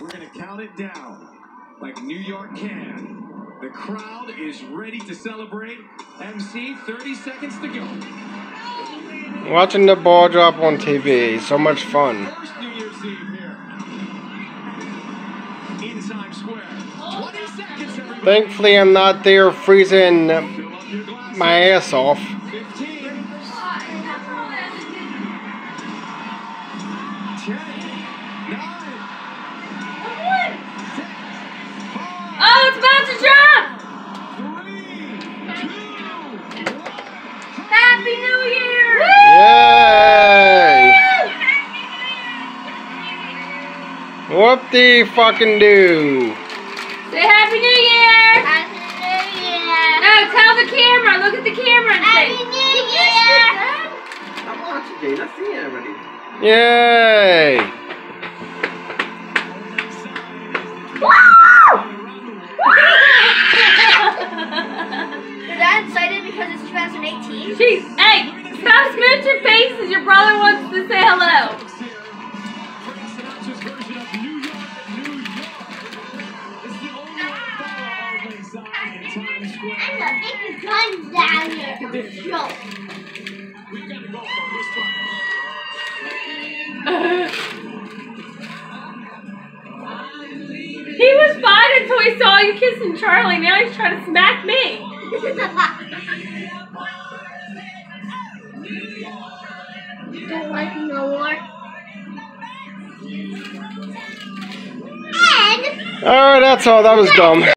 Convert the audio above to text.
We're going to count it down like New York can. The crowd is ready to celebrate. MC, 30 seconds to go. Watching the ball drop on TV, so much fun. First New Year's Eve here in Times Square. 20 seconds, everybody. Thankfully, I'm not there freezing my ass off. 15. 10. 9. Oh, it's about to drop! 3, 2, 1. Happy New Year! Yay! Whoop-de-fucking-do. Say Happy New Year! Happy New Year! No, tell the camera. Look at the camera and say Happy New Year! I'm watching, Jane. I see it already. Yay! You're that excited because it's 2018? Jeez, hey, stop smooching faces. Your brother wants to say hello. I'm gonna take your guns down here for the show. He was fine until he saw you kissing Charlie. Now he's trying to smack me. You don't like me no more? And... Alright, that's all. That was dumb.